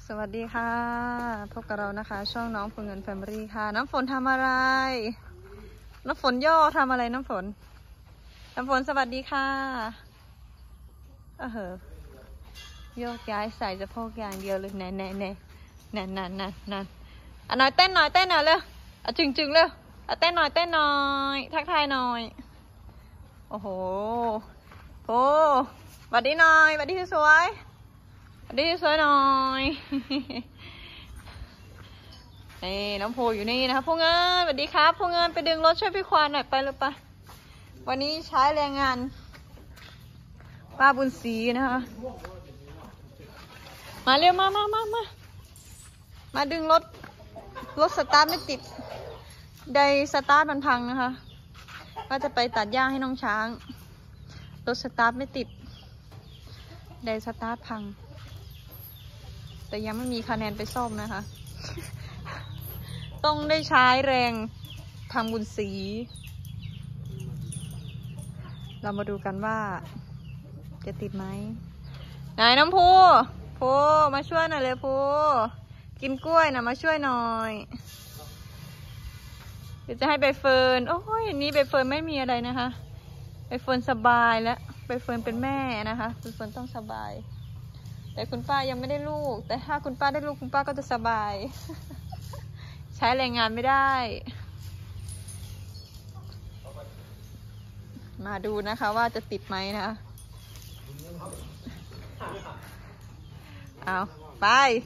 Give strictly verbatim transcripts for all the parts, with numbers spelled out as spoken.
สวัสดีค่ะพบกับเรานะคะช่องน้องฝนเงินแฟมิลี่ค่ะน้ำฝนทำอะไรน้ำฝนย่อทำอะไรน้ำฝนน้ำฝนสวัสดีค่ะเออเหอะโยกย้ายใส่จะพกอย่างเดียวเลยแน่แน่แน่แน่นั่นนั่นนั่นอ่ะหน่อยเต้นหน่อยเต้นหน่อยเร็วอ่ะจึงจึงเร็วอ่ะเต้นหน่อยเต้นหน่อยทักทายหน่อยโอ้โหโอ้สวัสดีหน่อยสวัสดีสวยสวัสดีสวยหน่อยนี่น้องโพอยู่นี่นะคะพวกเงินสวัสดีครับพวกเงินไปดึงรถช่วยพี่ควานหน่อยไปเลยปะวันนี้ใช้แรงงานป้าบุญศรีนะคะมาเร็วมามามามามาดึงรถรถสตาร์ทไม่ติดไดสตาร์ทมันพังนะคะก็จะไปตัดหญ้าให้น้องช้างรถสตาร์ทไม่ติดไดสตาร์ทพังแต่ยังไม่มีคะแนนไปซ่อมนะคะ ต้องได้ใช้แรงทำบุญศรีเรามาดูกันว่าจะติดไหมไหนน้ำพูพูมาช่วยหน่อยเลยพูกินกล้วยนะมาช่วยหน่อยเดี๋ยวจะให้ใบเฟิร์นโอ้ยนี่ใบเฟิร์นไม่มีอะไรนะคะใบเฟิร์นสบายแล้วใบเฟิร์นเป็นแม่นะคะใบเฟิร์นต้องสบายแต่คุณป้ายังไม่ได้ลูกแต่ถ้าคุณป้าได้ลูกคุณป้าก็จะสบาย ใช้แรงงานไม่ได้มาดูนะคะว่าจะติดไหมนะคะเอาไป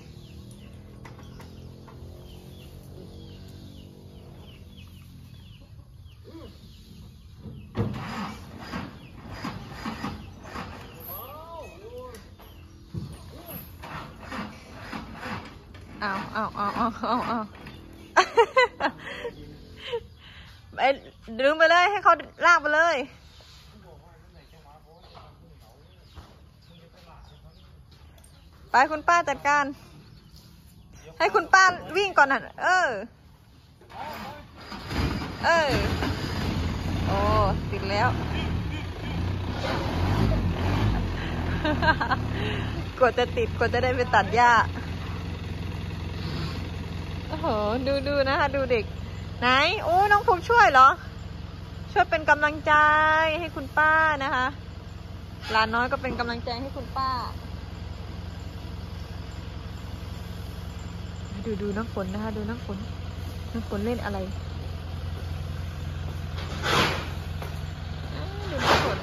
เอาเอาเอาเอาเอาเอาไปดึงไปเลยให้เขาลากไปเลยไปคุณป้าจัดการให้คุณป้าวิ่งก่อนน่ะเออเออโอ้ติดแล้ว กว่าจะติดกว่าจะได้ไปตัดหญ้าโอ้โหดูดูนะคะดูเด็กไหนโอ้น้องภูมิช่วยเหรอช่วยเป็นกำลังใจให้คุณป้านะคะหลานน้อยก็เป็นกำลังใจให้คุณป้าดูดูน้ำฝนนะคะดูน้ำฝนน้ำฝนเล่นอะไรดูน้ำฝน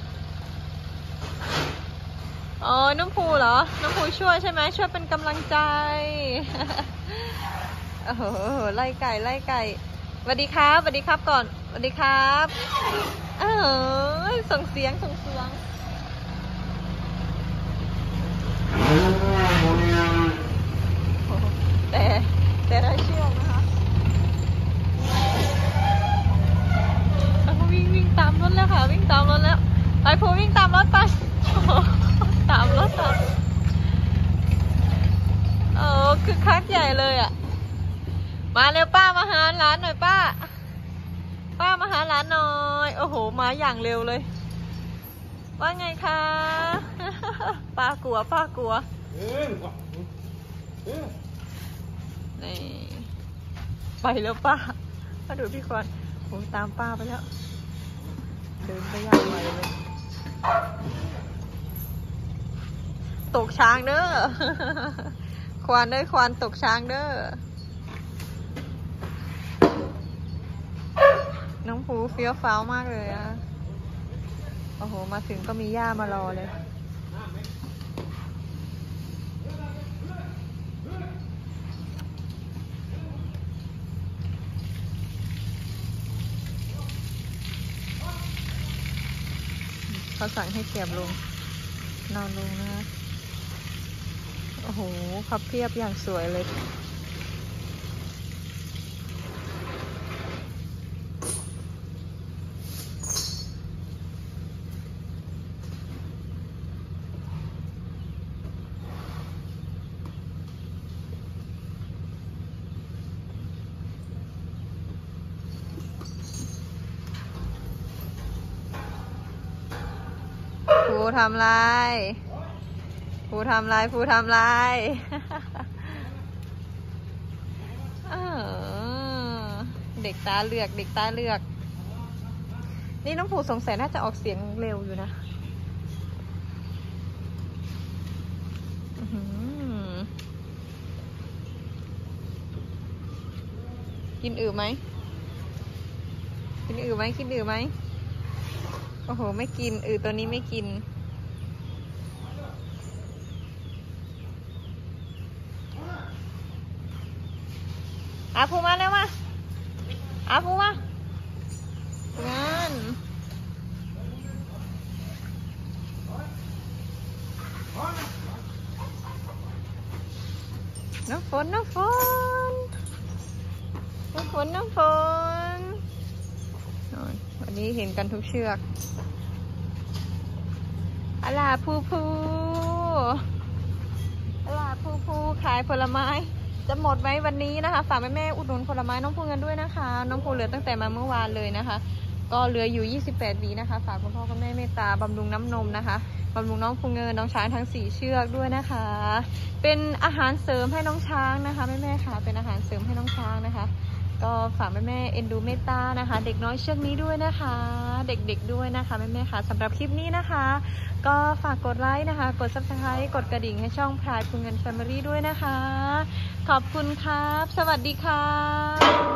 อ๋อน้ำพูเหรอน้ำพูช่วยใช่ไหมช่วยเป็นกำลังใจโอ้โหไล่ไก่ไล่ไก่สวัสดีครับสวัสดีครับก่อนสวัสดีครับเออส่งเสียงส่งเสียงแต่แต่ได้เชือกนะคะวิ่งวิ่งตามรถแล้วค่ะวิ่งตามรถแล้วไปพูวิ่งตามรถไปตามรถตามโอ้คือคักใหญ่เลยอ่ะมาเร็วป้ามาหาหลานหน่อยป้าป้ามาหาหลานหน่อยโอ้โหมาอย่างเร็วเลยว่าไงคะป้ากลัวป้ากลัวนี่ไปแล้วป้ามาดูพี่ควันผมตามป้าไปแล้วเดินไปอย่างไวเลยตกช้างเด้อควานได้ควานตกช้างเด้อน้องภูเฟี้ยวฟ้าวมากเลยอะโอ้โหมาถึงก็มีหญ้ามารอเลยเขาสั่งให้เก็บลงนอนลงนะคะโอ้โหพับเพียบอย่างสวยเลยภูทำไรภูทำไรภูทำไรเออเด็กตาเลือกเด็กตาเลือกนี่น้องผูสงสัยน่าจะออกเสียงเร็วอยู่นะกินอือไหมกินอือไหมกินอือไหมโอ้โหไม่กินอือตัวนี้ไม่กินอาภูมาแล้วมาอาภูมางานน้ำฝนน้ำฝนน้ำฝนน้ำฝนวันนี้เห็นกันทุกเชือกอาลาภูภูอาลาภูภูขายผลไม้จะหมดไหมวันนี้นะคะฝากแม่แม่อุดหนุนผลไม้น้องภูกันด้วยนะคะน้องภูเหลือตั้งแต่มาเมื่อวานเลยนะคะก็เหลืออยู่ยี่สิบแปดวีนะคะฝากคุณพ่อคุณแม่เมตตาบำรุงน้ำนมนะคะบำรุงน้องภูเงินน้องช้างทั้งสี่เชือกด้วยนะคะเป็นอาหารเสริมให้น้องช้างนะคะแม่แม่ค่ะเป็นอาหารเสริมให้น้องช้างนะคะก็ฝากแม่แม่เอ็นดูเมตตานะคะเด็กน้อยเชือกนี้ด้วยนะคะเด็กๆด้วยนะคะแม่แม่ค่ะสำหรับคลิปนี้นะคะก็ฝากกดไลค์นะคะกด ซับสไครบ์ กดกระดิ่งให้ช่องพลายภูเงินแฟมิลี่ด้วยนะคะขอบคุณครับสวัสดีครับ